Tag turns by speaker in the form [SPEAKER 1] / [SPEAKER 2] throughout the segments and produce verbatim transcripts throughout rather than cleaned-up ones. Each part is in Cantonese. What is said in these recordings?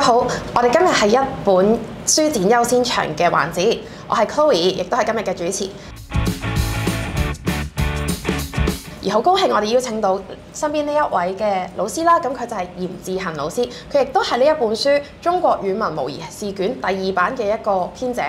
[SPEAKER 1] 好，我哋今日係一本書展優先場嘅環節，我係 Chloe，亦都係今日嘅主持。而好高興我哋邀請到身邊呢一位嘅老師啦，咁佢就係嚴志恒老師，佢亦都係呢一本書《中國語文模擬試卷》第二版嘅一個編者。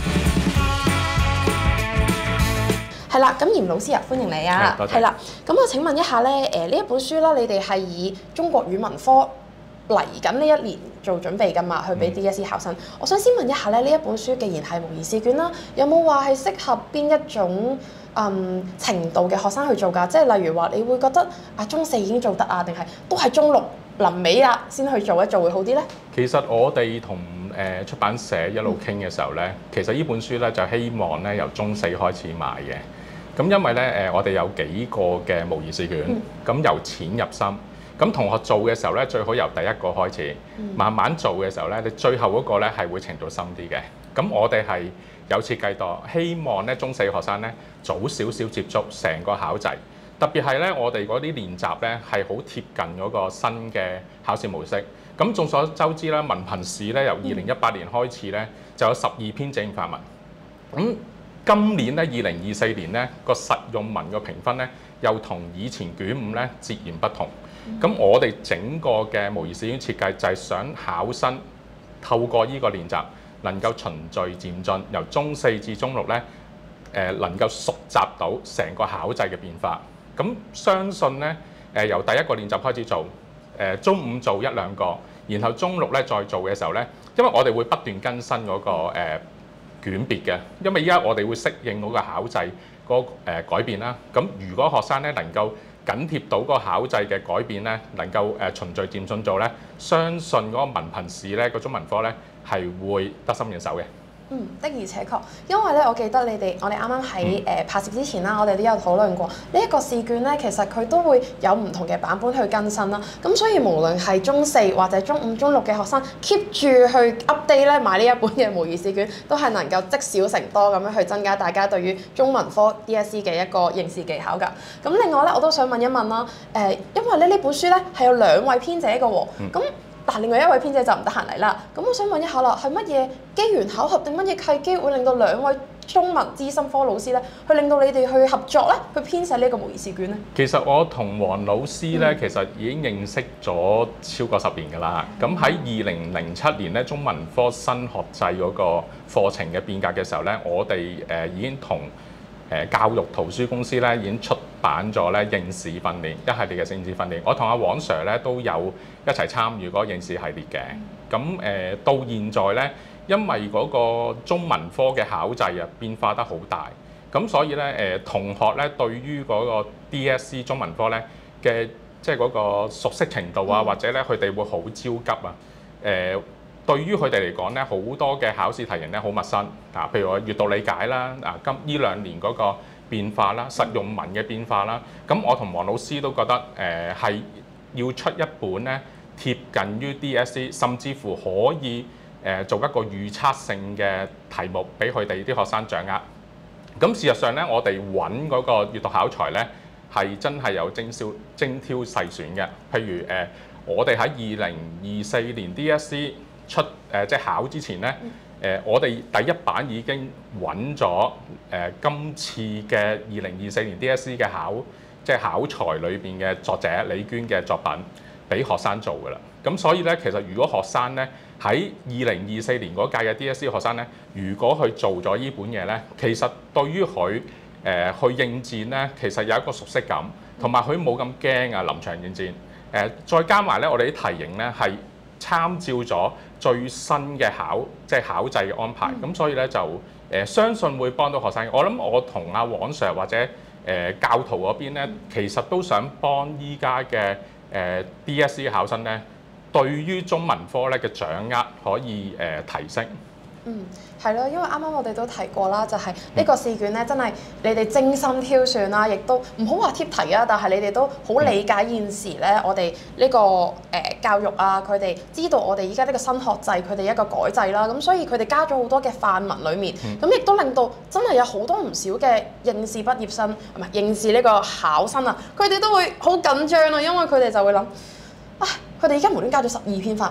[SPEAKER 1] 係啦，咁嚴老師啊，歡迎你啊！係啦，咁我請問一下咧，誒呢一本書啦，你哋係以中國語文科嚟緊呢一年做準備㗎嘛，去俾 D S E 考生。嗯、我想先問一下咧，呢一本書既然係模擬試卷啦，有冇話係適合邊一種嗯程度嘅學生去做㗎？即係例如話，你會覺得啊中四已經做得啊，定係都係中六臨尾啦先去做一做會好啲咧？
[SPEAKER 2] 其實我哋同誒出版社一路傾嘅時候咧，嗯、其實呢本書咧就希望咧由中四開始賣嘅。咁因為咧誒，我哋有幾個嘅模擬試卷，咁、嗯、由淺入深。咁同學做嘅時候咧，最好由第一個開始，嗯、慢慢做嘅時候咧，你最後嗰個咧係會程度深啲嘅。咁我哋係有設計到，希望咧中四學生咧早少少接觸成個考制，特別係咧我哋嗰啲練習咧係好貼近嗰個新嘅考試模式。咁眾所周知啦，文憑試咧由二零一八年開始咧就有十二篇正範文。咁今年咧二零二四年咧個實用文個評分咧又同以前卷五咧截然不同。咁、嗯、我哋整個嘅模擬試卷設計就係想考生透過呢個練習能夠循序漸進，由中四至中六咧誒、呃、能夠熟習到成個考制嘅變化。咁相信咧誒、呃、由第一個練習開始做，誒、呃、中五做一兩個，然後中六咧再做嘅時候咧，因為我哋會不斷更新嗰、那個誒、呃卷別嘅，因為依家我哋會適應嗰個考制嗰誒改變啦。咁如果學生咧能夠緊貼到個考制嘅改變咧，能夠誒循序漸進做咧，相信嗰個文憑試咧個中文科咧係會得心應手嘅。嗯，的而且確，因為咧，我記得你哋，我哋啱啱喺誒拍攝之前啦，我哋都有討論過呢一個試卷咧，其實佢都會有唔同嘅版本去更新啦。咁所以無論係中四或者中五、中六嘅學生 keep 住去 update 咧，買呢一本嘅模擬試卷，都係能夠積少成多咁樣去增加大家對於中文科 D S E 嘅一個應試技巧㗎。咁另外咧，我都想問一問啦，誒、呃，因為咧呢本書咧係有兩位編者嘅喎，咁、嗯。但另外一位編者就唔得閒嚟啦，咁我想問一下啦，係乜嘢機緣巧合定乜嘢契機會令到兩位中文資深科老師咧，去令到你哋去合作咧，去編寫呢一個模擬試卷咧？其實我同黃老師咧，嗯、其實已經認識咗超過十年㗎啦。咁喺二零零七年咧，中文科新學制嗰個課程嘅變革嘅時候咧，我哋誒、呃、已經同誒教育圖書公司咧已經出版咗咧應試訓練一系列嘅應試訓練，我同阿黃 Sir 咧都有一齊參與嗰個應試系列嘅。咁誒、呃、到現在咧，因為嗰個中文科嘅考制啊變化得好大，咁所以咧誒、呃、同學咧對於嗰個 D S E 中文科咧嘅即係嗰個熟悉程度啊，或者咧佢哋會好焦急啊誒。呃對於佢哋嚟講咧，好多嘅考試題型咧好陌生啊，譬如話閱讀理解啦，啊今呢兩年嗰個變化啦，實用文嘅變化啦，咁我同黃老師都覺得誒係、呃、要出一本咧貼近於 D S E， 甚至乎可以誒、呃、做一個預測性嘅題目俾佢哋啲學生掌握。咁事實上咧，我哋揾嗰個閱讀考材咧係真係有精挑精挑細選嘅。譬如誒、呃，我哋喺二零二四年 D S E出誒、呃、即係考之前咧，誒、呃、我哋第一版已經揾咗誒今次嘅二零二四年 D S E 嘅考即係考材裏邊嘅作者李娟嘅作品俾學生做㗎啦。咁所以咧，其實如果學生咧喺二零二四年嗰屆嘅 D S E 學生咧，如果佢做咗呢本嘢咧，其實對於佢誒去應戰咧，其實有一個熟悉感，同埋佢冇咁驚啊臨場應戰。誒、呃、再加埋咧，我哋啲題型咧係參照咗最新嘅考即係考制嘅安排，咁、嗯、所以咧就誒、呃、相信會幫到學生。我諗我同阿黃 Sir 或者誒、呃、教徒嗰邊咧，其實都想幫依家嘅誒 D S E 考生咧，對於中文科咧嘅掌握可以誒、呃、提升。嗯，係咯，因為啱啱我哋都提過啦，就係、是、呢個試卷咧，真係你哋精心挑選啦，亦都唔好話貼題啊，但係你哋都好理解現時咧，我哋呢、這個誒、呃、教育啊，佢哋知道我哋而家呢個新學制，佢哋一個改制啦，咁所以佢哋加咗好多嘅範文裡面，咁亦、嗯、都令到真係有好多唔少嘅應試畢業生，唔係應試呢個考生啊，佢哋都會好緊張啊，因為佢哋就會諗，啊，佢哋而家無端加咗十二篇範文。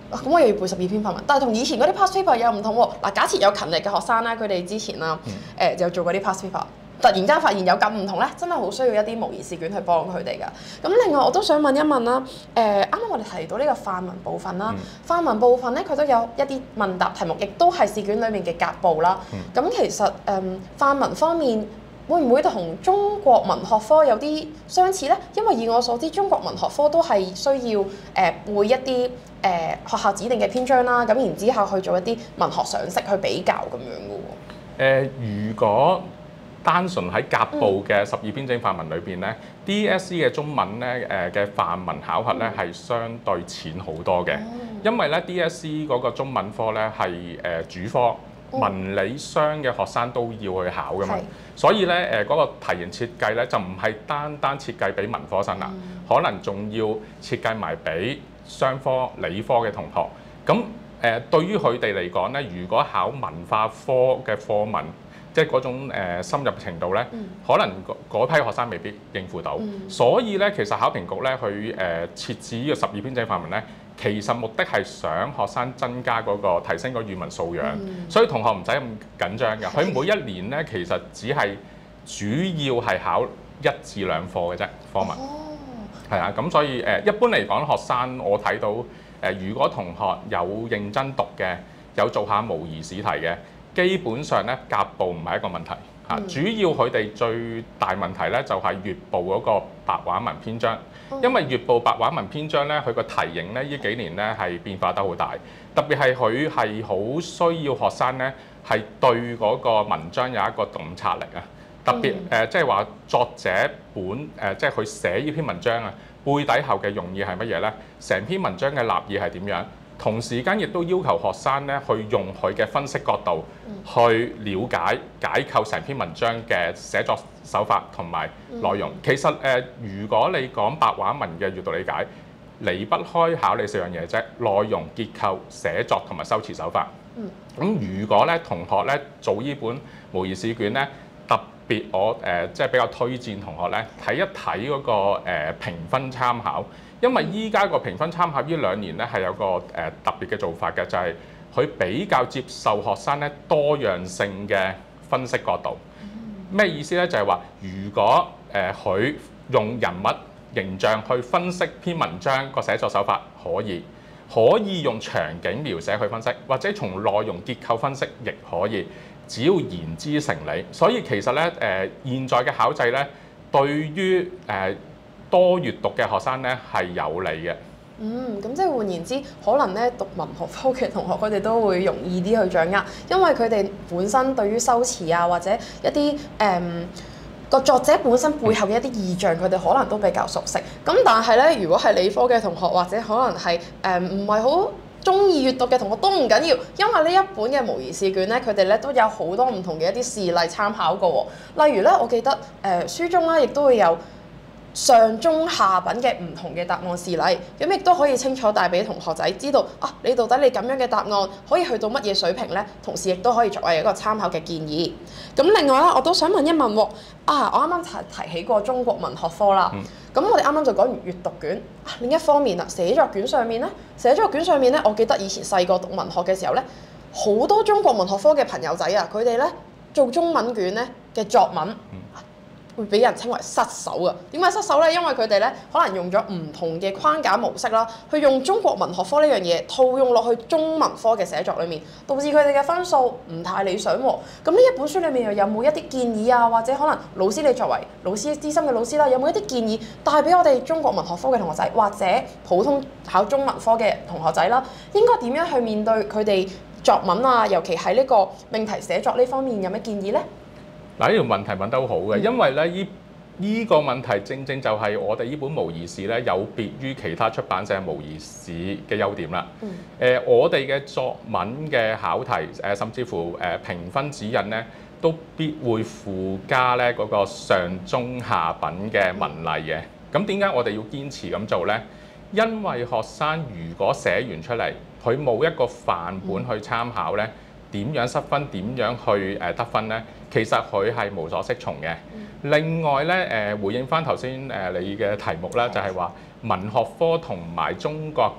[SPEAKER 1] 咁、啊、我又要背十二篇範文，但係同以前嗰啲 past paper 又唔同喎。嗱，假設有勤力嘅學生咧，佢哋之前啦，誒、呃、就做過啲 past paper。突然間發現有咁唔同咧，真係好需要一啲模擬試卷去幫佢哋㗎。咁另外我都想問一問啦，誒啱啱我哋提到呢個範文部分啦，範、嗯、文部分咧佢都有一啲問答題目，亦都係試卷裡面嘅甲部啦。咁、嗯、其實誒、嗯、範文方面會唔會同中國文學科有啲相似咧？因為以我所知，中國文學科都係需要誒、呃、背一啲誒、呃、學校指定嘅篇章啦，咁然之後去做一啲文學常識去比較咁樣嘅喎。誒、
[SPEAKER 2] 呃，如果單純喺甲部嘅十二編整範文裏邊咧 ，D S E 嘅中文咧誒嘅範文考核咧係相對淺好多嘅，因為咧 D S E 嗰個中文科咧係誒主科，文理商嘅學生都要去考噶嘛，所以咧誒嗰個題型設計咧就唔係單單設計俾文科生啦，可能仲要設計埋俾商科、理科嘅同學。咁誒對於佢哋嚟講咧，如果考文化科嘅課文，即係嗰種誒深入程度咧，嗯、可能嗰批學生未必應付到，嗯、所以咧其實考評局咧佢誒設置呢個十二編整範文咧，其實目的係想學生增加嗰、嗰個提升個語文素養，嗯、所以同學唔使咁緊張嘅。佢每一年咧其實只係主要係考一至兩課嘅啫課文，係啊、哦，咁所以誒一般嚟講，學生我睇到誒如果同學有認真讀嘅，有做下模擬試題嘅。基本上咧，甲部唔係一個問題嚇，嗯、主要佢哋最大問題咧就係粵部嗰個白話文篇章，嗯、因為粵部白話文篇章咧，佢個題型咧呢幾年咧係變化得好大，特別係佢係好需要學生咧係對嗰個文章有一個洞察力啊，特別誒即係話作者本誒即係佢寫呢篇文章啊，背底後嘅用意係乜嘢咧？成篇文章嘅立意係點樣？同時間亦都要求學生咧，去用佢嘅分析角度去了解解構成篇文章嘅寫作手法同埋內容。嗯、其實誒、呃，如果你講白話文嘅閱讀理解，離不開考你四樣嘢啫：內容、結構、寫作同埋修辭手法。咁、嗯、如果咧同學咧做呢本模擬試卷咧，特別我誒、呃、即係比較推薦同學咧睇一睇嗰、那個誒、呃、評分參考。因為依家個評分參考呢兩年咧係有個誒、呃、特別嘅做法嘅，就係、是、佢比較接受學生咧多樣性嘅分析角度。咩意思咧？就係、是、話如果誒佢、呃、用人物形象去分析篇文章個寫作手法可以，可以用場景描寫去分析，或者從內容結構分析亦可以，只要言之成理。所以其實咧誒、呃、現在嘅考制咧對於誒、呃多閱讀嘅學生咧係有利嘅。
[SPEAKER 1] 嗯，咁即係換言之，可能咧讀文學科嘅同學，佢哋都會容易啲去掌握，因為佢哋本身對於修辭啊，或者一啲誒個作者本身背後嘅一啲意象，佢哋可能都比較熟悉。咁但係咧，如果係理科嘅同學，或者可能係誒唔係好中意閱讀嘅同學都唔緊要，因為呢一本嘅模擬試卷咧，佢哋咧都有好多唔同嘅一啲事例參考過喎。例如咧，我記得誒、呃、書中咧亦都會有上中下品嘅唔同嘅答案示例，咁亦都可以清楚帶俾同學仔知道啊，你到底你咁樣嘅答案可以去到乜嘢水平呢？同時亦都可以作為一個參考嘅建議。咁另外咧，我都想問一問喎，啊，我啱啱提提起過中國文學科啦，咁、嗯、我哋啱啱就講完閱讀卷，啊、另一方面啊，寫作卷上面咧，寫作卷上面咧，我記得以前細個讀文學嘅時候咧，好多中國文學科嘅朋友仔啊，佢哋咧做中文卷咧嘅作文。嗯會俾人稱為失手啊？點解失手咧？因為佢哋咧可能用咗唔同嘅框架模式啦，去用中國文學科呢樣嘢套用落去中文科嘅寫作裏面，導致佢哋嘅分數唔太理想喎。咁呢一本書裏面又有冇一啲建議啊？或者可能老師你作為老師資深嘅老師啦，有冇一啲建議帶俾我哋中國文學科嘅同學仔，或者普通考中文科嘅同學仔啦，應該點樣去面對佢哋作文啊？尤其係呢個命題寫作呢方面有咩建議呢？
[SPEAKER 2] 嗱，呢條問題問得好好嘅，因為咧依依個問題正正就係我哋呢本模擬試咧有別於其他出版社模擬試嘅優點啦。誒、嗯呃，我哋嘅作文嘅考題誒、呃，甚至乎誒、呃、評分指引咧，都必會附加咧嗰、那個上中下品嘅文例嘅。咁點解我哋要堅持咁做咧？因為學生如果寫完出嚟，佢冇一個範本去參考咧，點樣失分？點樣去誒得分咧？其實佢係無所適從嘅。嗯、另外咧，誒、呃、回應翻頭先誒你嘅題目啦，就係話文學科同埋中國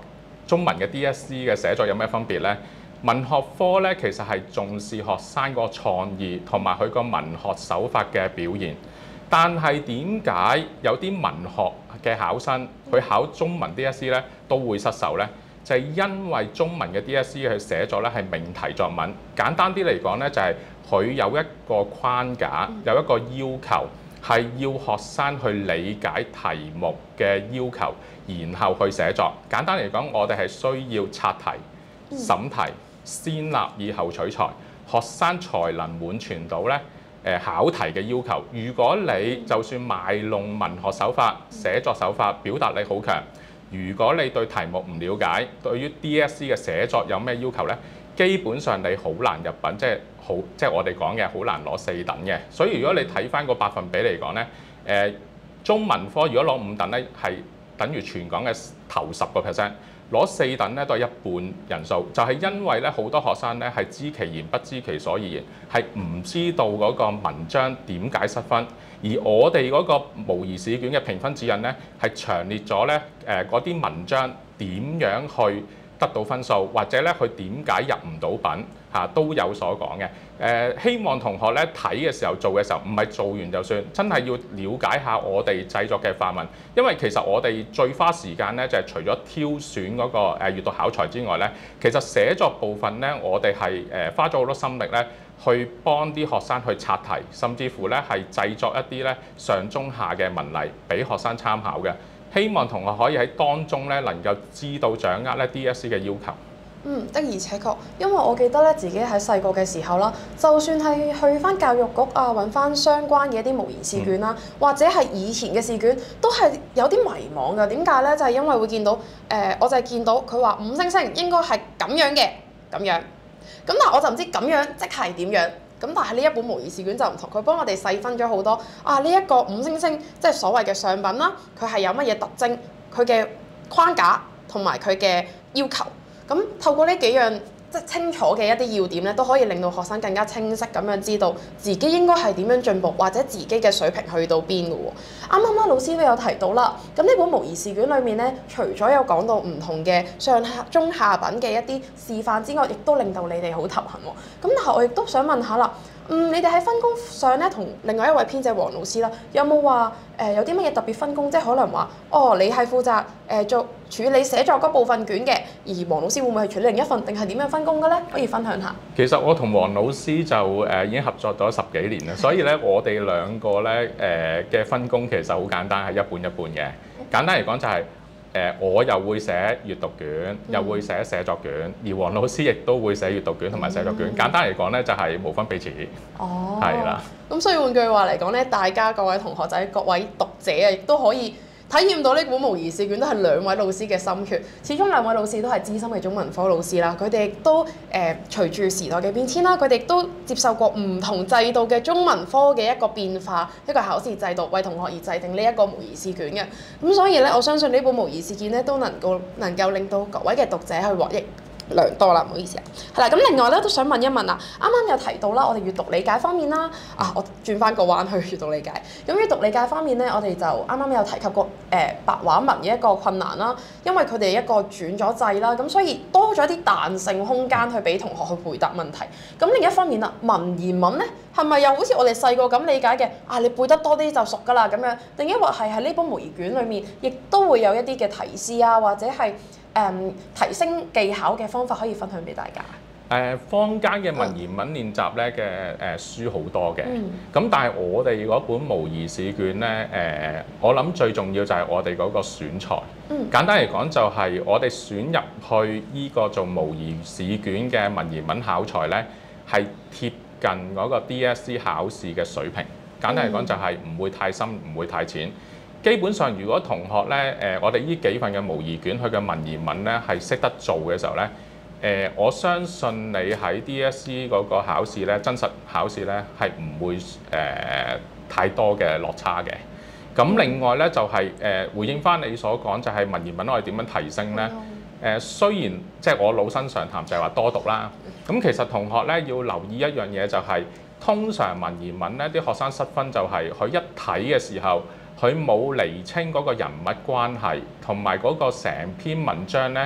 [SPEAKER 2] 中文嘅 D S E 嘅寫作有咩分別呢？文學科咧其實係重視學生個創意同埋佢個文學手法嘅表現，但係點解有啲文學嘅考生去考中文 D S E 咧都會失手呢？就係因為中文嘅 D S E 去寫作咧係命題作文，簡單啲嚟講咧就係佢有一個框架，有一個要求，係要學生去理解題目嘅要求，然後去寫作。簡單嚟講，我哋係需要拆題、審題、先立以後取材，學生才能滿全到咧誒考題嘅要求。如果你就算賣弄文學手法、寫作手法、表達力好強，如果你對題目唔了解，對於 D S E 嘅寫作有咩要求呢？基本上你好難入品，即係好即係我哋講嘅好難攞四等嘅。所以如果你睇翻個百分比嚟講呢，誒、呃、中文科如果攞五等呢，係等於全港嘅頭十個 percent。攞四等咧都係一半人數，就係、是、因為咧好多學生咧係知其然不知其所以然，係唔知道嗰個文章點解失分。而我哋嗰個模擬試卷嘅評分指引咧係詳列咗咧誒嗰啲文章點樣去得到分數，或者咧佢點解入唔到品嚇、啊、都有所講嘅。誒、呃、希望同學咧睇嘅時候做嘅時候，唔係做完就算，真係要了解下我哋製作嘅範文。因為其實我哋最花時間咧就係、是、除咗挑選嗰、那個誒、呃、閱讀考材之外咧，其實寫作部分咧我哋係誒花咗好多心力咧去幫啲學生去拆題，甚至乎咧係製作一啲咧上中下嘅文例俾學生參考嘅。希望同學可以喺當中咧能夠知道掌握咧 D S E 嘅要求。
[SPEAKER 1] 嗯，的而且確，因為我記得咧自己喺細個嘅時候啦，就算係去翻教育局啊揾翻相關嘅一啲模擬試卷啦，嗯、或者係以前嘅試卷，都係有啲迷茫㗎。點解咧？就係、是、因為會見到誒、呃，我就係見到佢話五星星應該係咁樣嘅咁樣，咁但係我就唔知咁樣即係點樣。咁但係呢一本模擬試卷就唔同，佢幫我哋細分咗好多啊！呢、這、一個五星星即係所謂嘅上品啦，佢係有乜嘢特徵，佢嘅框架同埋佢嘅要求。咁透過呢幾樣即係清楚嘅一啲要點咧，都可以令到學生更加清晰咁樣知道自己應該係點樣進步，或者自己嘅水平去到邊嘅喎。啱啱啦，老師都有提到啦。咁呢本模擬試卷裏面咧，除咗有講到唔同嘅上下中下品嘅一啲示範之外，亦都令到你哋好頭痕喎。咁但係我亦都想問下啦。嗯，你哋喺分工上咧，同另外一位編者黃老師啦，有冇話誒有啲乜嘢特別分工？即係可能話，哦，你係負責誒、呃、做處理寫作嗰部分卷嘅，而黃老師會唔會係處理另一份，定係點樣分工嘅咧？可以分享下。其實我同黃老師就誒、呃、已經合作咗十幾年啦，所以咧我哋兩個咧誒嘅分工其實好簡單，係一半一半嘅。簡單嚟講就係、是。誒，我又會寫閱讀卷，又會寫寫作卷，而黃老師亦都會寫閱讀卷同埋寫作卷。嗯、簡單嚟講咧，就係無分彼此。哦，係啦。咁所以換句話嚟講咧，大家各位同學仔、各位讀者啊，亦都可以體驗到呢本模擬試卷都係兩位老師嘅心血。始終兩位老師都係資深嘅中文科老師啦，佢哋亦都誒、呃、隨住時代嘅變遷啦，佢哋亦都接受過唔同制度嘅中文科嘅一個變化，一個考試制度，為同學而制定呢一個模擬試卷嘅。咁所以咧，我相信呢本模擬試卷咧都能夠能夠令到各位嘅讀者去獲益良多啦，唔好意思啊。係啦，咁另外咧都想問一問啊，啱啱有提到啦，我哋閱讀理解方面啦，啊，我轉翻個彎去閱讀理解。咁閱讀理解方面咧，我哋就啱啱有提及過誒、呃、白話文嘅一個困難啦，因為佢哋一個轉咗制啦，咁所以多咗一啲彈性空間去俾同學去回答問題。咁另一方面啦，文言文咧係咪又好似我哋細個咁理解嘅啊？你背得多啲就熟㗎啦咁樣，定抑或係喺呢本模擬卷裡面，亦都會有一啲嘅提示啊，或者係誒、嗯、提升技巧嘅方法可以分享俾大家。
[SPEAKER 2] 誒，坊間嘅文言文練習咧嘅誒書好多嘅，咁、嗯、但係我哋嗰本模擬試卷咧，誒、呃，我諗最重要就係我哋嗰個選材。嗯、簡單嚟講就係我哋選入去依個做模擬試卷嘅文言文考材咧，係貼近嗰個 D S E 考試嘅水平。簡單嚟講就係唔會太深，唔會太淺。基本上如果同學咧，誒、呃，我哋呢幾份嘅模擬卷，佢嘅文言文咧係識得做嘅時候咧。誒、呃，我相信你喺 D S E 嗰個考試咧，真實考試咧係唔會誒、呃、太多嘅落差嘅。咁另外咧就係、是、誒、呃、回應翻你所講，就係文言文我哋點樣提升咧？誒、呃、雖然即係我老生常談就係話多讀啦。咁其實同學咧要留意一樣嘢就係、是，通常文言文咧啲學生失分就係佢一睇嘅時候，佢冇釐清嗰個人物關係，同埋嗰個成篇文章咧。誒、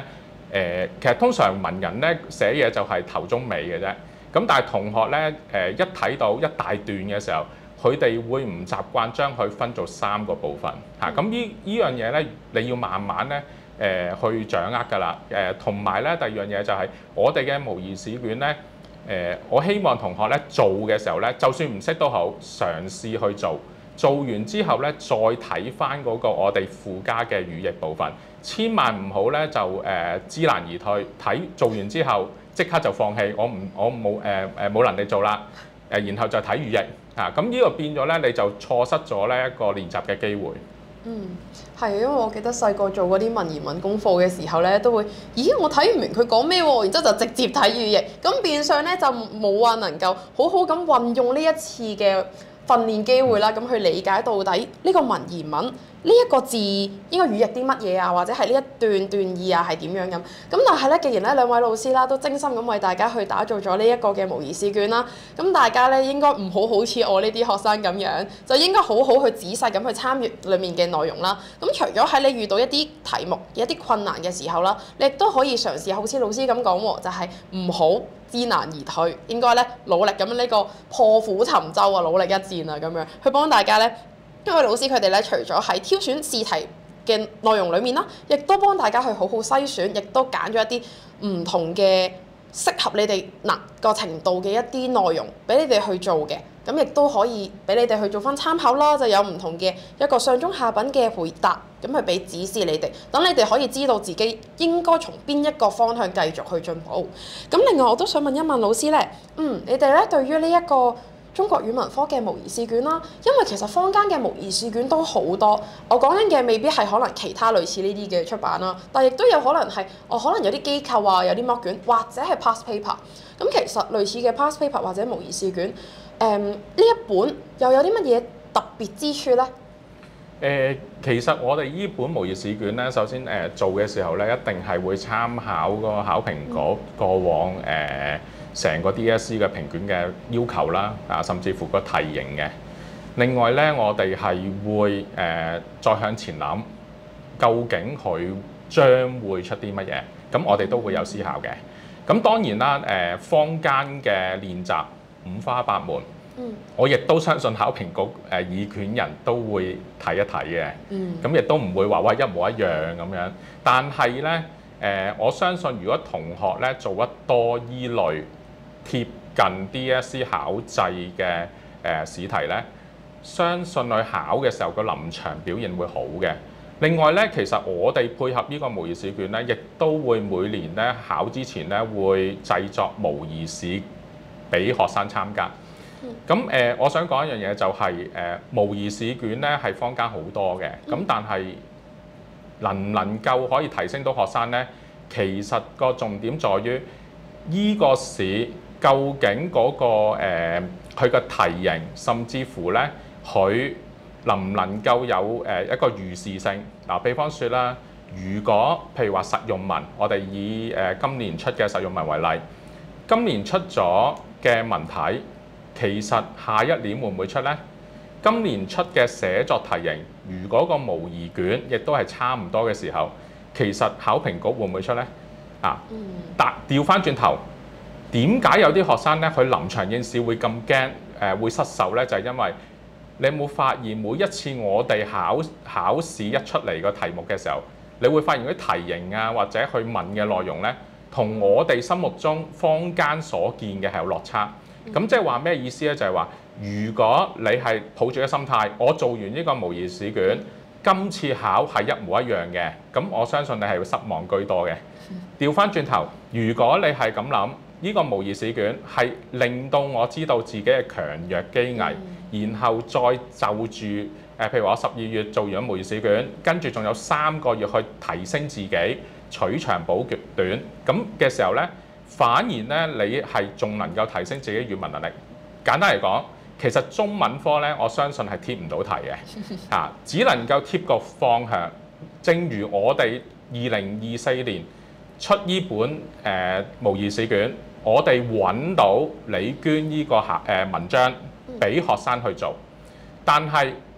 [SPEAKER 2] 誒，其實通常文人咧寫嘢就係頭中尾嘅啫。咁但係同學咧誒一睇到一大段嘅時候，佢哋會唔習慣將佢分做三個部分嚇。咁呢呢樣嘢咧，你要慢慢咧誒去掌握㗎啦。誒同埋咧第二樣嘢就係我哋嘅模擬試卷咧誒，我希望同學咧做嘅時候咧，就算唔識都好，嘗試去做。做完之後咧，再睇翻嗰個我哋附加嘅語譯部分，千萬唔好咧就誒知難而退。睇做完之後即刻就放棄，我唔我冇誒誒冇能力做啦。誒然後就睇語譯啊，咁呢個變咗咧，你就錯失咗咧一個練習嘅機會。
[SPEAKER 1] 嗯，係，因為我記得細個做嗰啲文言文功課嘅時候咧，都會，咦，我睇唔明佢講咩喎，然之後就直接睇語譯，咁變相咧就冇話能夠好好咁運用呢一次嘅訓練機會啦，咁去理解到底呢個文言文呢一個字應該語譯啲乜嘢啊，或者係呢一段段意啊係點樣咁？咁但係咧，既然咧兩位老師啦都精心咁為大家去打造咗呢一個嘅模擬試卷啦，咁大家咧應該唔好好似我呢啲學生咁樣，就應該好好去仔細咁去參與裡面嘅內容啦。咁除咗喺你遇到一啲題目、一啲困難嘅時候啦，你亦都可以嘗試好似老師咁講喎，就係唔好知難而退，應該咧努力咁樣呢個破釜沉舟啊，努力一戰啊咁樣去幫大家咧。因為老師佢哋咧，除咗喺挑選試題嘅內容裡面啦，亦都幫大家去好好篩選，亦都揀咗一啲唔同嘅適合你哋嗱個程度嘅一啲內容俾你哋去做嘅，咁亦都可以俾你哋去做翻參考啦。就有唔同嘅一個上中下品嘅回答，咁去俾指示你哋，等你哋可以知道自己應該從邊一個方向繼續去進步。咁另外我都想問一問老師咧，嗯，你哋咧對於呢一個中國語文科嘅模擬試卷啦，因為其實坊間嘅模擬試卷都好多，我講緊嘅未必係可能其他類似呢啲嘅出版啦，但亦都有可能係哦，可能有啲機構啊，有啲摸卷或者係 past paper。咁其實類似嘅 past paper 或者模擬試卷，誒、嗯、呢一本又有啲乜嘢特別之處咧？誒、
[SPEAKER 2] 呃，其實我哋呢本模擬試卷咧，首先誒、呃、做嘅時候咧，一定係會參考個考評局過往誒。呃成個 D S E 嘅評卷嘅要求啦，啊，甚至乎個題型嘅。另外咧，我哋係會誒、呃、再向前諗，究竟佢將會出啲乜嘢？咁我哋都會有思考嘅。咁當然啦，誒、呃、坊間嘅練習五花八門，嗯、我亦都相信考評局誒議卷人都會睇一睇嘅。咁亦、嗯、都唔會話哇一模一樣咁樣。但係咧，誒、呃、我相信如果同學咧做得多依類貼近 D S E 考制嘅誒試題咧，相信佢考嘅時候個臨場表現會好嘅。另外咧，其實我哋配合呢個模擬試卷咧，亦都會每年咧考之前咧會製作模擬試俾學生參加。咁誒、呃，我想講一樣嘢就係、是、誒、呃、模擬試卷咧係坊間好多嘅，咁但係能唔能夠可以提升到學生咧？其實個重點在於依個試。究竟嗰、那個誒佢個題型，甚至乎咧，佢能唔能夠有誒、呃、一個預示性？嗱、呃，比方說啦，如果譬如話實用文，我哋以誒、呃、今年出嘅實用文為例，今年出咗嘅文體，其實下一年會唔會出咧？今年出嘅寫作題型，如果個模擬卷亦都係差唔多嘅時候，其實考評局會唔會出咧？啊，但調翻轉頭。點解有啲學生咧，佢臨場應試會咁驚誒會失手咧？就係、是、因為你有冇發現每一次我哋考考試一出嚟個題目嘅時候，你會發現嗰啲題型啊或者去問嘅內容咧，同我哋心目中坊間所見嘅係有落差。咁即係話咩意思咧？就係、是、話如果你係抱住嘅心態，我做完呢個模擬試卷，今次考係一模一樣嘅，咁我相信你係會失望居多嘅。調翻轉頭，如果你係咁諗。呢個模擬試卷係令到我知道自己嘅強弱機危，嗯、然後再就住誒、呃，譬如話我十二月做完咗模擬試卷，跟住仲有三個月去提升自己，取長補短，咁嘅時候咧，反而咧你係仲能夠提升自己語文能力。簡單嚟講，其實中文科咧，我相信係貼唔到題嘅，啊，只能夠貼個方向。正如我哋二零二四年出呢本誒、呃、模擬試卷。我哋揾到李娟呢個文章俾學生去做，但係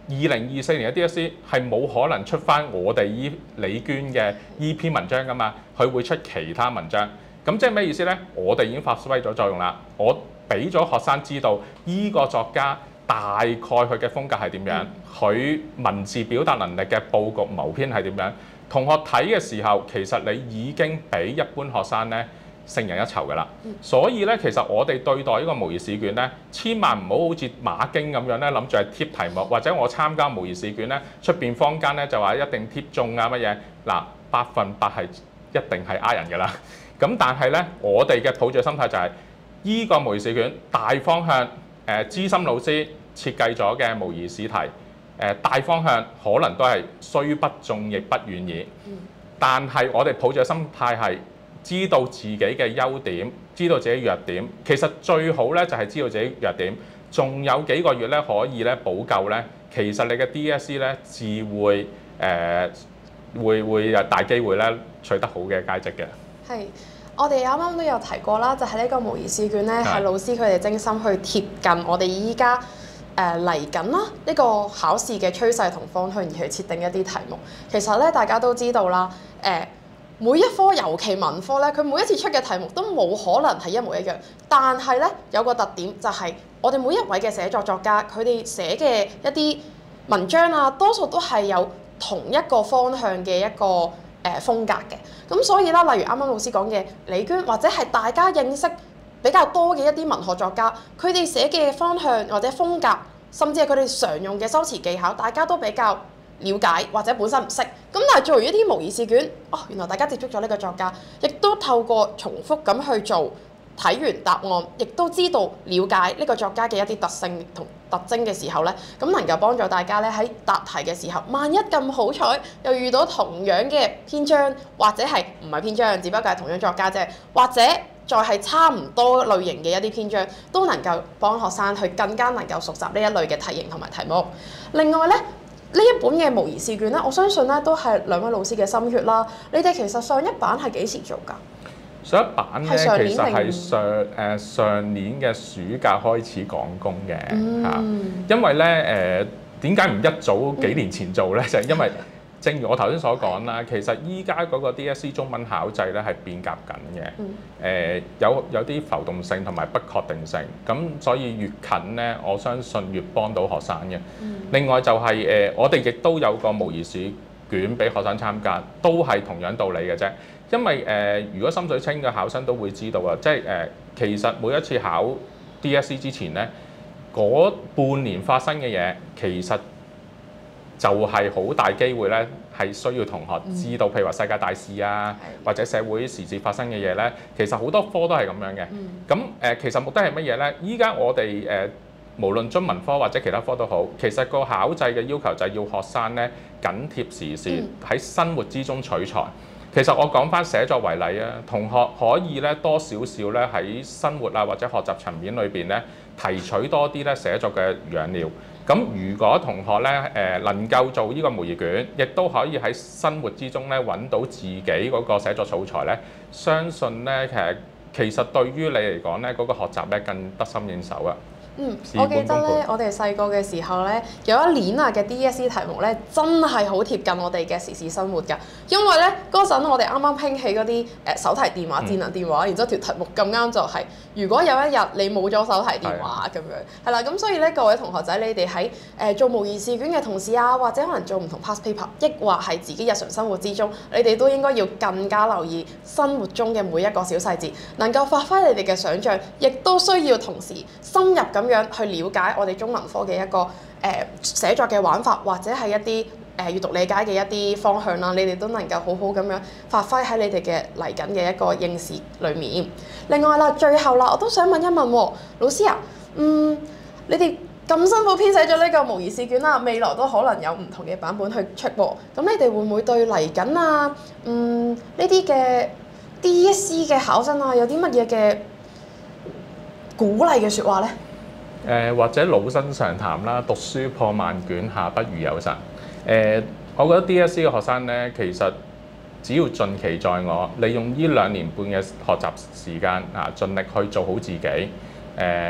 [SPEAKER 2] 二零二四年嘅 D S E 係冇可能出翻我哋依李娟嘅依篇文章噶嘛，佢會出其他文章。咁即係咩意思呢？我哋已經發揮咗作用啦，我俾咗學生知道依個作家大概佢嘅風格係點樣，佢文字表達能力嘅佈局謀篇係點樣。同學睇嘅時候，其實你已經比一般學生呢勝人一籌㗎啦。所以咧，其實我哋對待呢個模擬試卷咧，千萬唔好好似馬經咁樣咧，諗住係貼題目，或者我參加模擬試卷咧，出邊坊間咧就話一定貼中啊乜嘢嗱，百分百係一定係呃人㗎啦。咁但係咧，我哋嘅抱著心態就係、是、依、這個模擬試卷大方向誒、呃、資深老師設計咗嘅模擬試題，誒、呃、大方向可能都係雖不中亦不遠矣。但係我哋抱著心態係知道自己嘅優點，知道自己弱點。其實最好咧就係知道自己弱點，仲有幾個月咧可以咧補救咧。其實你嘅 D S E 咧自會誒、呃、會會有大機會咧取得好嘅佳績嘅。係，
[SPEAKER 1] 我哋啱啱都有提過啦，就係、是、呢個模擬試卷咧，係老師佢哋精心去貼近我哋依家誒嚟緊啦呢個考試嘅趨勢同方向而去設定一啲題目。其實咧大家都知道啦，誒、呃、每一科尤其文科咧，佢每一次出嘅題目都冇可能係一模一樣。但係咧有個特點就係我哋每一位嘅寫作作家，佢哋寫嘅一啲文章啊，多數都係有同一個方向嘅一個誒、呃、風格嘅。咁所以啦，例如啱啱老師講嘅李娟，或者係大家認識比較多嘅一啲文學作家，佢哋寫嘅方向或者風格，甚至係佢哋常用嘅修辭技巧，大家都比較了解或者本身唔識。咁但係做完一啲模擬試卷，哦，原來大家接觸咗呢個作家，亦都透過重複咁去做，睇完答案，亦都知道了解呢個作家嘅一啲特性同特徵嘅時候咧，咁能夠幫助大家咧喺答題嘅時候，萬一咁好彩又遇到同樣嘅篇章，或者係唔係篇章，只不過係同樣作家啫，或者再係差唔多類型嘅一啲篇章，都能夠幫學生去更加能夠熟習呢一類嘅題型同埋題目。另外咧，呢一本嘅模擬試卷咧，我相信咧都係兩位老師嘅心血啦。你哋其實上一版係幾時做㗎？
[SPEAKER 2] 上一版咧，其實係上誒、呃、上年嘅暑假開始講功嘅嚇、嗯啊，因為咧誒點解唔一早幾年前做咧？嗯、就係因為正如我頭先所講啦，其實依家嗰個 D S E 中文考制咧係變革緊嘅，誒、嗯呃、有有啲浮動性同埋不確定性，咁所以越近咧，我相信越幫到學生嘅。嗯、另外就係、是、誒、呃，我哋亦都有個模擬試卷俾學生參加，都係同樣道理嘅啫。因為誒、呃，如果心水清嘅考生都會知道啊，即係誒、呃，其實每一次考 D S E 之前咧，嗰半年發生嘅嘢，其實就係好大機會咧，係需要同學知道，譬如話世界大事啊，或者社會時事發生嘅嘢咧，其實好多科都係咁樣嘅。咁誒、呃，其實目的係乜嘢咧？依家我哋誒、呃，無論中文科或者其他科都好，其實個考制嘅要求就係要學生咧緊貼時事，喺生活之中取材。其實我講翻寫作為例啊，同學可以咧多少少咧喺生活啊或者學習層面裏邊咧提取多啲咧寫作嘅養料。咁如果同學咧誒、呃、能夠做呢個模擬卷，亦都可以喺生活之中咧揾到自己嗰個寫作素材咧，相信咧其實其實對於你嚟講咧嗰個學習咧更得心應手啊！
[SPEAKER 1] 嗯，我記得咧，我哋細個嘅時候咧，有一年啊嘅 D S E 題目咧，真係好貼近我哋嘅時事生活㗎。因為咧嗰陣我哋啱啱興起嗰啲誒手提電話、智能電話，然之後條題目咁啱就係、是，如果有一日你冇咗手提電話咁樣，係啦，咁所以咧各位同學仔，你哋喺誒做模擬試卷嘅同時啊，或者可能做唔同 past paper， 抑或係自己日常生活之中，你哋都應該要更加留意生活中嘅每一個小細節，能夠發揮你哋嘅想像，亦都需要同時深入咁。咁樣去了解我哋中文科嘅一個誒、呃、寫作嘅玩法，或者係一啲誒、呃、閱讀理解嘅一啲方向啦，你哋都能夠好好咁樣發揮喺你哋嘅嚟緊嘅一個應試裏面。另外啦，最後啦，我都想問一問喎，老師啊，嗯，你哋咁辛苦編寫咗呢個模擬試卷啦，未來都可能有唔同嘅版本去出喎，咁你哋會唔會對嚟緊啊，嗯呢啲嘅 D S E 嘅考生啊，有啲乜嘢嘅鼓勵嘅説話咧？
[SPEAKER 2] 誒、呃、或者老生常談啦，讀書破萬卷，下不如有神。誒、呃，我覺得 D S E 嘅學生咧，其實只要盡其在我，利用呢兩年半嘅學習時間啊，盡力去做好自己。誒、呃，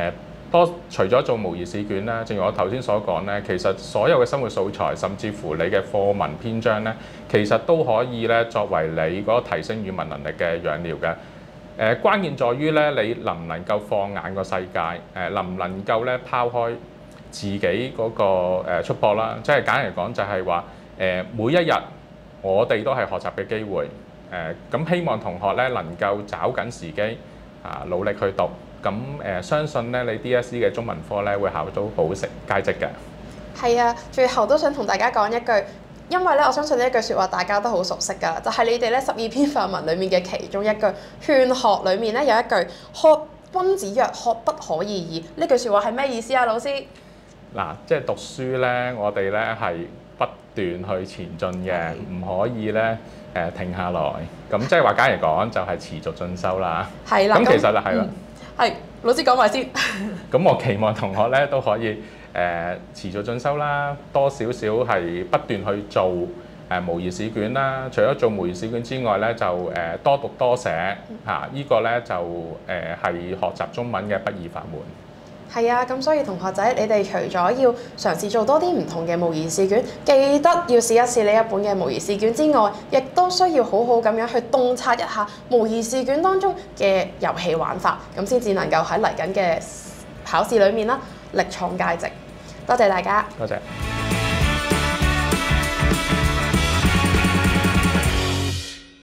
[SPEAKER 2] 多除咗做模擬試卷啦，正如我頭先所講咧，其實所有嘅生活素材，甚至乎你嘅課文篇章咧，其實都可以咧作為你嗰個提升語文能力嘅養料嘅。誒、呃、關鍵在於咧，你能唔能夠放眼個世界，誒、呃、能唔能夠咧拋開自己嗰、那個誒、呃、束縛啦。即係簡單嚟講，就係話誒每一日我哋都係學習嘅機會。誒、呃、咁希望同學咧能夠找緊時機啊，努力去讀。咁誒、呃、相信咧，你 D S E 嘅中文科咧會考到好成佳績嘅。係
[SPEAKER 1] 啊，最後都想同大家講一句，因為咧我相信呢一句説話大家都好熟悉㗎，就係、是、你哋咧十二篇範文裡面嘅其中一句勸學裡面咧有一句學君子曰學不可以已，呢句説話係咩意思啊？老師？嗱，
[SPEAKER 2] 即係讀書咧，我哋咧係不斷去前進嘅，唔可以咧誒停下來。咁即係話簡嚟講，就係持續進修啦。
[SPEAKER 1] 係啦。
[SPEAKER 2] 咁其實就係啦。
[SPEAKER 1] 係，老師講埋先。
[SPEAKER 2] 咁我期望同學咧都可以誒、呃、持續進修啦，多少少係不斷去做誒、呃、模擬試卷啦。除咗做模擬試卷之外咧，就誒、呃、多讀多寫嚇，啊這個、呢個咧就誒係、呃、學習中文嘅不二法門。
[SPEAKER 1] 係啊，咁所以同學仔，你哋除咗要嘗試做多啲唔同嘅模擬試卷，記得要試一試呢一本嘅模擬試卷之外，亦都需要好好咁樣去洞察一下模擬試卷當中嘅遊戲玩法，咁先至能夠喺嚟緊嘅考試裡面啦，力創佳績。多謝大家。
[SPEAKER 2] 多謝。